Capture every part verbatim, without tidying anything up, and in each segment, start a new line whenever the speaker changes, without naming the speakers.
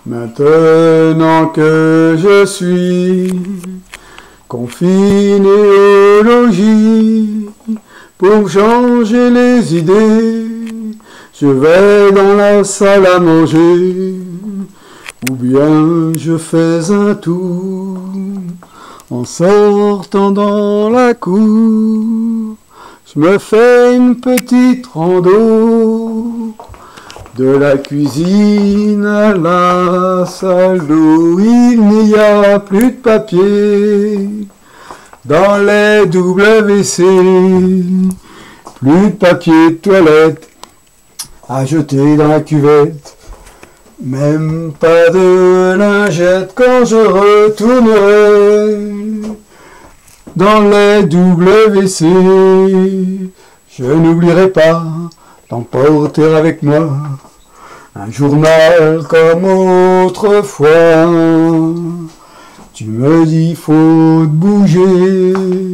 Maintenant que je suis confiné au logis, pour changer les idées, je vais dans la salle à manger, ou bien je fais un tour en sortant dans la cour. Je me fais une petite rando de la cuisine à la salle d'eau. Il n'y a plus de papier dans les W C, plus de papier de toilette à jeter dans la cuvette, même pas de lingette quand je retournerai dans les W C. Je n'oublierai pas d'emporter avec moi un journal comme autrefois. Tu me dis faut te bouger,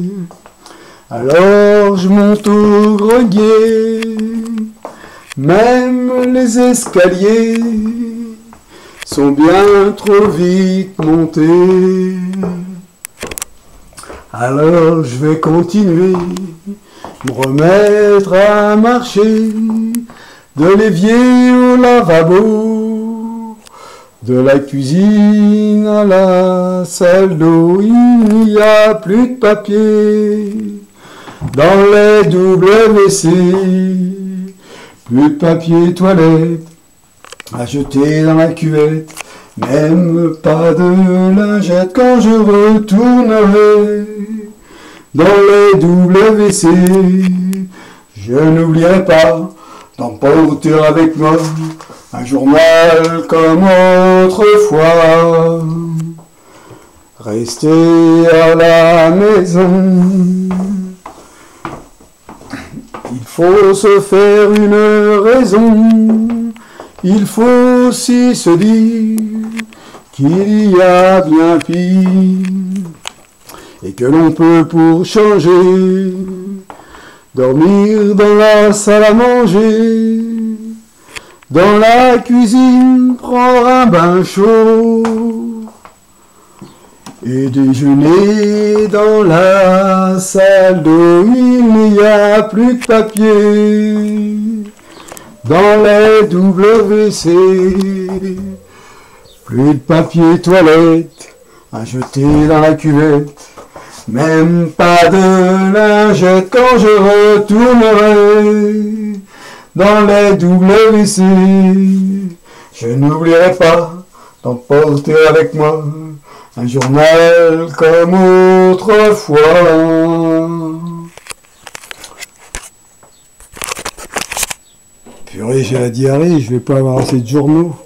alors je monte au grenier. Même les escaliers sont bien trop vite montés. Alors je vais continuer, me remettre à marcher, de l'évier au lavabo, de la cuisine à la salle d'eau. Il n'y a plus de papier dans les W C, plus de papier toilette à jeter dans la cuvette, même pas de lingette quand je retournerai dans les W C. Je n'oublierai pas d'emporter avec moi un journal comme autrefois. Rester à la maison, il faut se faire une raison. Il faut aussi se dire qu'il y a bien pire et que l'on peut pour changer dormir dans la salle à manger, dans la cuisine prendre un bain chaud et déjeuner dans la salle d'eau. Il n'y a plus de papier dans les W C, plus de papier toilette à jeter dans la cuvette, même pas de lingette quand je retournerai dans les W C. Je n'oublierai pas d'emporter avec moi un journal comme autrefois. Purée, j'ai la diarrhée, je vais pas avoir assez de journaux.